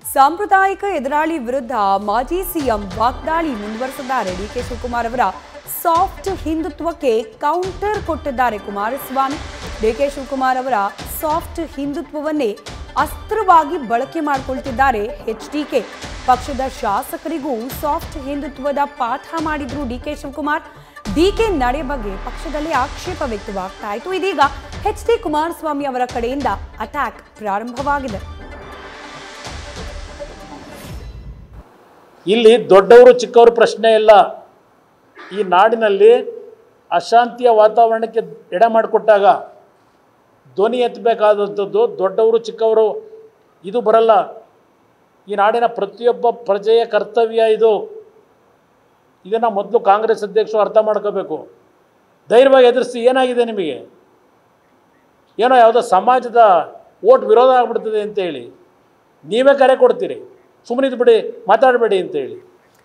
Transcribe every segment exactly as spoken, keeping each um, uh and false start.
ಸಾಂಪ್ರದಾಯಿಕ ಎದುರಾಳಿ ವಿರುದ್ಧ ಮಾಜಿ ಸಿಎಂ ವಾಗ್ದಾಳಿ ಮುಂದುವರೆಸಿದ್ದಾರೆ. ಡಿಕೆ ಶಿವಕುಮಾರ್ ಅವರ ಸಾಫ್ಟ್ ಹಿಂದುತ್ವಕ್ಕೆ ಕೌಂಟರ್ ಕೊಟ್ಟಿದ್ದಾರೆ ಕುಮಾರಸ್ವಾಮಿ. ಡಿಕೆ ಶಿವಕುಮಾರ್ ಅವರ ಸಾಫ್ಟ್ ಹಿಂದುತ್ವವನ್ನೇ ಅಸ್ತ್ರವಾಗಿ ಬಳಕೆ ಮಾಡಿಕೊಳ್ತಿದ್ದಾರೆ ಎಚ್ಡಿಕೆ. ಪಕ್ಷದ ಶಾಸಕರಿಗೂ ಸಾಫ್ಟ್ ಹಿಂದುತ್ವದ ಪಾಠ ಮಾಡಿದ್ರು ಡಿಕೆ ಶಿವಕುಮಾರ್. ಡಿಕೆ ನಡೆ ಬಗ್ಗೆ ಪಕ್ಷದಲ್ಲಿ ಆಕ್ಷೇಪ ವ್ಯಕ್ತವಾಗ್ತಾ ಇತ್ತು. ಇದೀಗ ಎಚ್ ಡಿ ಕುಮಾರಸ್ವಾಮಿ ಅವರ ಕಡೆಯಿಂದ ಅಟ್ಯಾಕ್ ಪ್ರಾರಂಭವಾಗಿದೆ. ಇಲ್ಲಿ ದೊಡ್ಡವರು ಚಿಕ್ಕವರು ಪ್ರಶ್ನೆ ಇಲ್ಲ. ಈ ನಾಡಿನಲ್ಲಿ ಅಶಾಂತಿಯ ವಾತಾವರಣಕ್ಕೆ ಎಡೆ ಮಾಡಿಕೊಟ್ಟಾಗ ಧ್ವನಿ ಎತ್ತಬೇಕಾದಂಥದ್ದು ದೊಡ್ಡವರು ಚಿಕ್ಕವರು ಇದು ಬರಲ್ಲ. ಈ ನಾಡಿನ ಪ್ರತಿಯೊಬ್ಬ ಪ್ರಜೆಯ ಕರ್ತವ್ಯ ಇದು. ಇದನ್ನು ಮೊದಲು ಕಾಂಗ್ರೆಸ್ ಅಧ್ಯಕ್ಷರು ಅರ್ಥ ಮಾಡ್ಕೋಬೇಕು. ಧೈರ್ಯವಾಗಿ ಎದುರಿಸಿ. ಏನಾಗಿದೆ ನಿಮಗೆ? ಏನೋ ಯಾವುದೋ ಸಮಾಜದ ಓಟ್ ವಿರೋಧ ಆಗ್ಬಿಡ್ತದೆ ಅಂತೇಳಿ ನೀವೇ ಕರೆ ಕೊಡ್ತೀರಿ. ಸುಮ್ಮನಿದ್ದು ಬಿಡಿ, ಮಾತಾಡಬೇಡಿ ಅಂತೇಳಿ.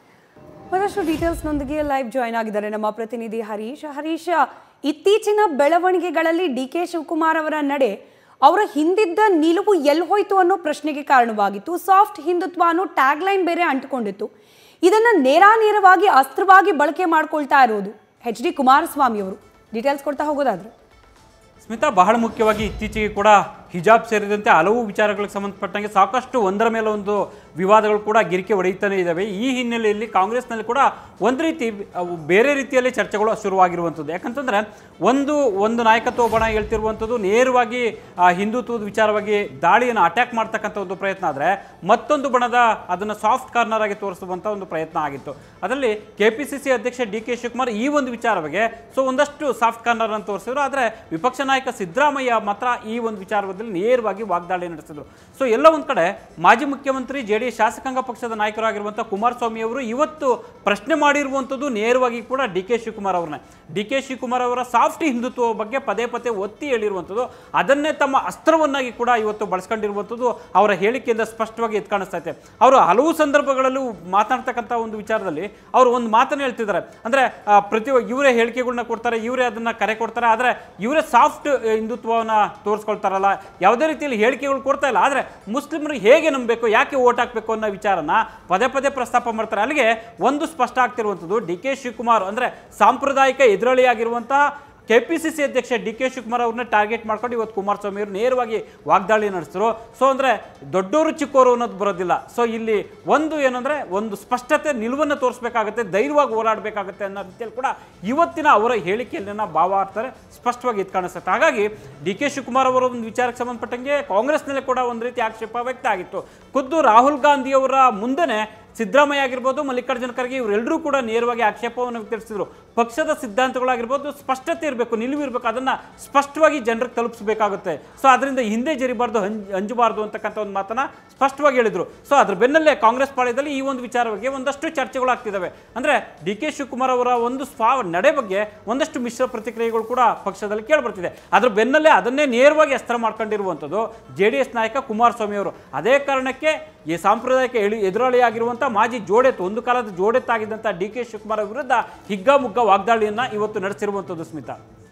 ಮತ್ತಷ್ಟು ಡೀಟೇಲ್ಸ್ನೊಂದಿಗೆ ಲೈವ್ ಜಾಯ್ನ್ ಆಗಿದ್ದಾರೆ ನಮ್ಮ ಪ್ರತಿನಿಧಿ ಹರೀಶ್. ಹರೀಶ್, ಇತ್ತೀಚಿನ ಬೆಳವಣಿಗೆಗಳಲ್ಲಿ ಡಿ ಕೆ ಶಿವಕುಮಾರ್ ಅವರ ನಡೆ, ಅವರ ಹಿಂದಿದ್ದ ನಿಲುವು ಎಲ್ಲಿ ಹೋಯ್ತು ಅನ್ನೋ ಪ್ರಶ್ನೆಗೆ ಕಾರಣವಾಗಿತ್ತು. ಸಾಫ್ಟ್ ಹಿಂದುತ್ವ ಅನ್ನೋ ಟ್ಯಾಗ್ ಲೈನ್ ಬೇರೆ ಅಂಟಿಕೊಂಡಿತ್ತು. ಇದನ್ನ ನೇರಾನೇರವಾಗಿ ಅಸ್ತ್ರವಾಗಿ ಬಳಕೆ ಮಾಡ್ಕೊಳ್ತಾ ಇರೋದು ಎಚ್ ಡಿ ಕುಮಾರಸ್ವಾಮಿ ಅವರು. ಡೀಟೇಲ್ಸ್ ಕೊಡ್ತಾ ಹೋಗೋದಾದ್ರೆ ಸ್ಮಿತಾ, ಬಹಳ ಮುಖ್ಯವಾಗಿ ಇತ್ತೀಚೆಗೆ ಕೂಡ ಹಿಜಾಬ್ ಸೇರಿದಂತೆ ಹಲವು ವಿಚಾರಗಳಿಗೆ ಸಂಬಂಧಪಟ್ಟಂಗೆ ಸಾಕಷ್ಟು ಒಂದರ ಮೇಲೆ ಒಂದು ವಿವಾದಗಳು ಕೂಡ ಗಿರಿಕೆ ಹೊಡೆಯುತ್ತಾನೆ ಇದ್ದಾವೆ. ಈ ಹಿನ್ನೆಲೆಯಲ್ಲಿ ಕಾಂಗ್ರೆಸ್ನಲ್ಲಿ ಕೂಡ ಒಂದು ರೀತಿ ಬೇರೆ ರೀತಿಯಲ್ಲಿ ಚರ್ಚೆಗಳು ಶುರುವಾಗಿರುವಂಥದ್ದು. ಯಾಕಂತಂದರೆ ಒಂದು ಒಂದು ನಾಯಕತ್ವ ಬಣ ಹೇಳ್ತಿರುವಂಥದ್ದು ನೇರವಾಗಿ ಹಿಂದುತ್ವದ ವಿಚಾರವಾಗಿ ದಾಳಿಯನ್ನು ಅಟ್ಯಾಕ್ ಮಾಡ್ತಕ್ಕಂಥ ಒಂದು ಪ್ರಯತ್ನ ಆದರೆ, ಮತ್ತೊಂದು ಬಣದ ಅದನ್ನು ಸಾಫ್ಟ್ ಕಾರ್ನರ್ ಆಗಿ ತೋರಿಸುವಂಥ ಒಂದು ಪ್ರಯತ್ನ ಆಗಿತ್ತು. ಅದರಲ್ಲಿ ಕೆ ಪಿ ಸಿ ಸಿ ಅಧ್ಯಕ್ಷ ಡಿ ಕೆ ಶಿವಕುಮಾರ್ ಈ ಒಂದು ವಿಚಾರವಾಗಿ ಸೊ ಒಂದಷ್ಟು ಸಾಫ್ಟ್ ಕಾರ್ನರ್ ಅಂತ ತೋರಿಸಿದ್ರು. ಆದರೆ ವಿಪಕ್ಷ ನಾಯಕ ಸಿದ್ದರಾಮಯ್ಯ ಮಾತ್ರ ಈ ಒಂದು ವಿಚಾರದಲ್ಲಿ ನೇರವಾಗಿ ವಾಗ್ದಾಳಿ ನಡೆಸಿದ್ರು. ಸೊ ಎಲ್ಲ ಒಂದು ಕಡೆ ಮಾಜಿ ಮುಖ್ಯಮಂತ್ರಿ ಜೆ ಡಿ ಎಸ್ ಶಾಸಕಾಂಗ ಪಕ್ಷದ ನಾಯಕರಾಗಿರುವಂಥ ಕುಮಾರಸ್ವಾಮಿ ಅವರು ಇವತ್ತು ಪ್ರಶ್ನೆ ಮಾಡಿರುವಂಥದ್ದು ನೇರವಾಗಿ ಕೂಡ ಡಿ ಕೆ ಶಿವಕುಮಾರ್ ಅವ್ರನ್ನೇ. ಡಿ ಕೆ ಶಿವಕುಮಾರ್ ಅವರ ಸಾಫ್ಟ್ ಹಿಂದುತ್ವ ಬಗ್ಗೆ ಪದೇ ಪದೇ ಒತ್ತಿ ಹೇಳಿರುವಂಥದ್ದು, ಅದನ್ನೇ ತಮ್ಮ ಅಸ್ತ್ರವನ್ನಾಗಿ ಕೂಡ ಇವತ್ತು ಬಳಸ್ಕೊಂಡಿರುವಂಥದ್ದು ಅವರ ಹೇಳಿಕೆಯಿಂದ ಸ್ಪಷ್ಟವಾಗಿ ಎದ್ದು ಕಾಣಿಸ್ತಾ ಇದೆ. ಅವರು ಹಲವು ಸಂದರ್ಭಗಳಲ್ಲೂ ಮಾತನಾಡ್ತಕ್ಕಂಥ ಒಂದು ವಿಚಾರದಲ್ಲಿ ಅವರು ಒಂದು ಮಾತನ್ನು ಹೇಳ್ತಿದ್ದಾರೆ. ಅಂದರೆ ಪ್ರತಿ ಇವರೇ ಹೇಳಿಕೆಗಳನ್ನ ಕೊಡ್ತಾರೆ, ಇವರೇ ಅದನ್ನು ಕರೆ ಕೊಡ್ತಾರೆ, ಆದರೆ ಇವರೇ ಸಾಫ್ಟ್ ಹಿಂದುತ್ವವನ್ನು ತೋರಿಸ್ಕೊಳ್ತಾರಲ್ಲ, ಯಾವುದೇ ರೀತಿಯಲ್ಲಿ ಹೇಳಿಕೆಗಳು ಕೊಡ್ತಾ ಇಲ್ಲ. ಆದರೆ ಮುಸ್ಲಿಮರು ಹೇಗೆ ನಂಬಬೇಕು, ಯಾಕೆ ಓಟ್ ಹಾಕಬೇಕು ಅನ್ನೋ ವಿಚಾರನ ಪದೇ ಪದೇ ಪ್ರಸ್ತಾಪ ಮಾಡ್ತಾರೆ. ಅಲ್ಲಿಗೆ ಒಂದು ಸ್ಪಷ್ಟ ಆಗ್ತಿರುವಂಥದ್ದು, ಡಿ ಕೆ ಶಿವಕುಮಾರ್ ಅಂದರೆ ಸಾಂಪ್ರದಾಯಿಕ ಎದುರಾಳಿಯಾಗಿರುವಂತಹ ಕೆ ಪಿ ಸಿ ಸಿ ಅಧ್ಯಕ್ಷ ಡಿ ಕೆ ಶಿವಕುಮಾರ್ ಅವ್ರನ್ನ ಟಾರ್ಗೆಟ್ ಮಾಡ್ಕೊಂಡು ಇವತ್ತು ಕುಮಾರಸ್ವಾಮಿ ಅವರು ನೇರವಾಗಿ ವಾಗ್ದಾಳಿ ನಡೆಸಿದ್ರು. ಸೊ ಅಂದರೆ ದೊಡ್ಡವರು ಚಿಕ್ಕವರು ಅನ್ನೋದು ಬರೋದಿಲ್ಲ. ಸೊ ಇಲ್ಲಿ ಒಂದು ಏನಂದರೆ ಒಂದು ಸ್ಪಷ್ಟತೆ ನಿಲುವನ್ನು ತೋರಿಸಬೇಕಾಗುತ್ತೆ, ಧೈರ್ಯವಾಗಿ ಹೋರಾಡಬೇಕಾಗುತ್ತೆ ಅನ್ನೋ ರೀತಿಯಲ್ಲಿ ಕೂಡ ಇವತ್ತಿನ ಅವರ ಹೇಳಿಕೆಯಲ್ಲಿನ ಭಾವಾರ್ಥನೆ ಸ್ಪಷ್ಟವಾಗಿ ಎದ್ದು ಕಾಣಿಸುತ್ತೆ. ಹಾಗಾಗಿ ಡಿ ಕೆ ಶಿವಕುಮಾರ್ ಅವರ ಒಂದು ವಿಚಾರಕ್ಕೆ ಸಂಬಂಧಪಟ್ಟಂಗೆ ಕಾಂಗ್ರೆಸ್ನಲ್ಲಿ ಕೂಡ ಒಂದು ರೀತಿ ಆಕ್ಷೇಪ ವ್ಯಕ್ತ ಆಗಿತ್ತು. ಖುದ್ದು ರಾಹುಲ್ ಗಾಂಧಿಯವರ ಮುಂದೆನೇ ಸಿದ್ದರಾಮಯ್ಯ ಆಗಿರ್ಬೋದು, ಮಲ್ಲಿಕಾರ್ಜುನ ಖರ್ಗೆ ಇವರೆಲ್ಲರೂ ಕೂಡ ನೇರವಾಗಿ ಆಕ್ಷೇಪವನ್ನು ವ್ಯಕ್ತಪಡಿಸಿದ್ರು. ಪಕ್ಷದ ಸಿದ್ಧಾಂತಗಳಾಗಿರ್ಬೋದು ಸ್ಪಷ್ಟತೆ ಇರಬೇಕು, ನಿಲುವು ಇರಬೇಕು, ಅದನ್ನು ಸ್ಪಷ್ಟವಾಗಿ ಜನರಿಗೆ ತಲುಪಿಸಬೇಕಾಗುತ್ತೆ. ಸೊ ಅದರಿಂದ ಹಿಂದೆ ಜರಿಬಾರ್ದು, ಹಂಜ್ ಅಂಜಬಾರ್ದು ಅಂತಕ್ಕಂಥ ಒಂದು ಮಾತನ್ನು ಸ್ಪಷ್ಟವಾಗಿ ಹೇಳಿದರು. ಸೊ ಅದ್ರ ಬೆನ್ನಲ್ಲೇ ಕಾಂಗ್ರೆಸ್ ಪಾಳ್ಯದಲ್ಲಿ ಈ ಒಂದು ವಿಚಾರವಾಗಿ ಒಂದಷ್ಟು ಚರ್ಚೆಗಳಾಗ್ತಿದ್ದಾವೆ. ಅಂದರೆ ಡಿ ಕೆ ಶಿವಕುಮಾರ್ ಅವರ ಒಂದು ಸ್ವ ನಡೆ ಬಗ್ಗೆ ಒಂದಷ್ಟು ಮಿಶ್ರ ಪ್ರತಿಕ್ರಿಯೆಗಳು ಕೂಡ ಪಕ್ಷದಲ್ಲಿ ಕೇಳಿಬರ್ತಿದೆ. ಅದ್ರ ಬೆನ್ನಲ್ಲೇ ಅದನ್ನೇ ನೇರವಾಗಿ ಅಸ್ತ್ರ ಮಾಡ್ಕೊಂಡಿರುವಂಥದ್ದು ಜೆ ಡಿ ಎಸ್ ನಾಯಕ ಕುಮಾರಸ್ವಾಮಿ ಅವರು. ಅದೇ ಕಾರಣಕ್ಕೆ ಈ ಸಾಂಪ್ರದಾಯಿಕ ಎಳಿ ಎದುರಾಳಿಯಾಗಿರುವಂಥ ಮಾಜಿ ಜೋಡೆತ್ತು, ಒಂದು ಕಾಲದ ಜೋಡೆತ್ತಾಗಿದ್ದಂಥ ಡಿ ಕೆ ಶಿವಕುಮಾರ್ ವಿರುದ್ಧ ಹಿಗ್ಗಾಮುಗ್ಗಾ ವಾಗ್ದಾಳಿಯನ್ನು ಇವತ್ತು ನಡೆಸಿರುವಂಥದ್ದು. ಸ್ಮಿತಾ,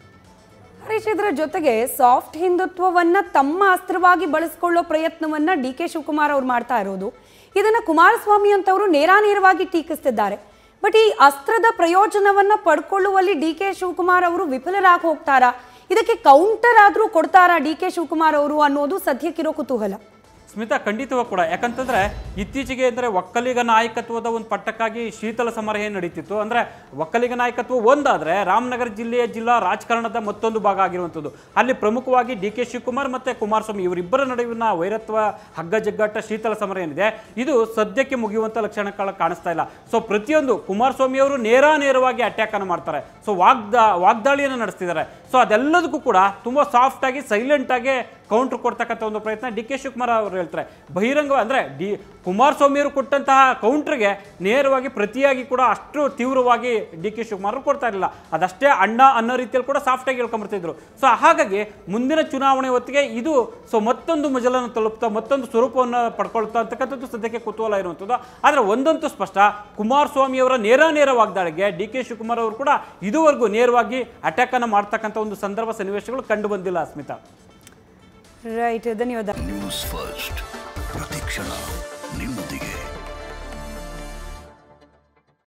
ಹರೀಶ್, ಇದರ ಜೊತೆಗೆ ಸಾಫ್ಟ್ ಹಿಂದುತ್ವವನ್ನ ತಮ್ಮ ಅಸ್ತ್ರವಾಗಿ ಬಳಸಿಕೊಳ್ಳೋ ಪ್ರಯತ್ನವನ್ನ ಡಿ ಕೆ ಶಿವಕುಮಾರ್ ಅವರು ಮಾಡ್ತಾ ಇರೋದು, ಇದನ್ನ ಕುಮಾರಸ್ವಾಮಿ ಅಂತವರು ನೇರಾನೇರವಾಗಿ ಟೀಕಿಸ್ತಿದ್ದಾರೆ. ಬಟ್ ಈ ಅಸ್ತ್ರದ ಪ್ರಯೋಜನವನ್ನ ಪಡ್ಕೊಳ್ಳುವಲ್ಲಿ ಡಿ ಕೆ ಶಿವಕುಮಾರ್ ಅವರು ವಿಫಲರಾಗಿ ಹೋಗ್ತಾರಾ? ಇದಕ್ಕೆ ಕೌಂಟರ್ ಆದ್ರೂ ಕೊಡ್ತಾರಾ ಡಿ ಕೆ ಶಿವಕುಮಾರ್ ಅವರು ಅನ್ನೋದು ಸದ್ಯಕ್ಕಿರೋ ಕುತೂಹಲ. ಸ್ಮಿತಾ, ಖಂಡಿತವಾಗಿ ಕೂಡ. ಯಾಕಂತಂದರೆ ಇತ್ತೀಚೆಗೆ ಅಂದರೆ ಒಕ್ಕಲಿಗ ನಾಯಕತ್ವದ ಒಂದು ಪಟ್ಟಕ್ಕಾಗಿ ಶೀತಲ ಸಮರ ಏನು ನಡೀತಿತ್ತು. ಅಂದರೆ ಒಕ್ಕಲಿಗ ನಾಯಕತ್ವ ಒಂದಾದರೆ ರಾಮನಗರ ಜಿಲ್ಲೆಯ ಜಿಲ್ಲಾ ರಾಜಕಾರಣದ ಮತ್ತೊಂದು ಭಾಗ ಆಗಿರುವಂಥದ್ದು. ಅಲ್ಲಿ ಪ್ರಮುಖವಾಗಿ ಡಿ ಕೆ ಶಿವಕುಮಾರ್ ಮತ್ತು ಕುಮಾರಸ್ವಾಮಿ ಇವರಿಬ್ಬರ ನಡುವಿನ ವೈರತ್ವ, ಹಗ್ಗ ಜಗ್ಗಾಟ, ಶೀತಲ ಸಮರ ಏನಿದೆ ಇದು ಸದ್ಯಕ್ಕೆ ಮುಗಿಯುವಂಥ ಲಕ್ಷಣಗಳು ಕಾಣಿಸ್ತಾ ಇಲ್ಲ. ಸೊ ಪ್ರತಿಯೊಂದು ಕುಮಾರಸ್ವಾಮಿ ಅವರು ನೇರಾನೇರವಾಗಿ ಅಟ್ಯಾಕನ್ನು ಮಾಡ್ತಾರೆ. ಸೊ ವಾಗ್ದಾ ವಾಗ್ದಾಳಿಯನ್ನು ನಡೆಸ್ತಿದ್ದಾರೆ. ಸೊ ಅದೆಲ್ಲದಕ್ಕೂ ಕೂಡ ತುಂಬ ಸಾಫ್ಟಾಗಿ ಸೈಲೆಂಟಾಗಿ ಕೌಂಟ್ರ್ ಕೊಡ್ತಕ್ಕಂಥ ಒಂದು ಪ್ರಯತ್ನ ಡಿ ಕೆ ಶಿವಕುಮಾರ್ ಅವರು ಹೇಳ್ತಾರೆ. ಬಹಿರಂಗ ಅಂದರೆ ಡಿ ಕುಮಾರಸ್ವಾಮಿಯವರು ಕೊಟ್ಟಂತಹ ಕೌಂಟ್ರಿಗೆ ನೇರವಾಗಿ ಪ್ರತಿಯಾಗಿ ಕೂಡ ಅಷ್ಟು ತೀವ್ರವಾಗಿ ಡಿ ಕೆ ಶಿವಕುಮಾರ್ ಕೊಡ್ತಾ ಇರಲಿಲ್ಲ. ಅದಷ್ಟೇ ಅಣ್ಣ ಅನ್ನೋ ರೀತಿಯಲ್ಲಿ ಕೂಡ ಸಾಫ್ಟಾಗಿ ಹೇಳ್ಕೊಂಬರ್ತಿದ್ರು. ಸೊ ಹಾಗಾಗಿ ಮುಂದಿನ ಚುನಾವಣೆ ಹೊತ್ತಿಗೆ ಇದು ಸೊ ಮತ್ತೊಂದು ಮಜಲನ್ನು ತಲುಪ್ತಾ, ಮತ್ತೊಂದು ಸ್ವರೂಪವನ್ನು ಪಡ್ಕೊಳ್ತಾ ಅಂತಕ್ಕಂಥದ್ದು ಸದ್ಯಕ್ಕೆ ಕುತೂಹಲ ಇರುವಂಥದ್ದು. ಆದರೆ ಒಂದಂತೂ ಸ್ಪಷ್ಟ, ಕುಮಾರಸ್ವಾಮಿಯವರ ನೇರ ನೇರ ವಾಗ್ದಾಳಿಗೆ ಡಿ ಕೆ ಶಿವಕುಮಾರ್ ಅವರು ಕೂಡ ಇದುವರೆಗೂ ನೇರವಾಗಿ ಅಟ್ಯಾಕನ್ನು ಮಾಡ್ತಕ್ಕಂಥ ಒಂದು ಸಂದರ್ಭ ಸನ್ನಿವೇಶಗಳು ಕಂಡು ಬಂದಿಲ್ಲ. ಸ್ಮಿತಾ, ರೈಟ್, ಧನ್ಯವಾದ. ನ್ಯೂಸ್ ಫಸ್ಟ್ ಪ್ರತಿಕ್ಷಣ. ನಿಮ್ಮೊಂದಿಗೆ.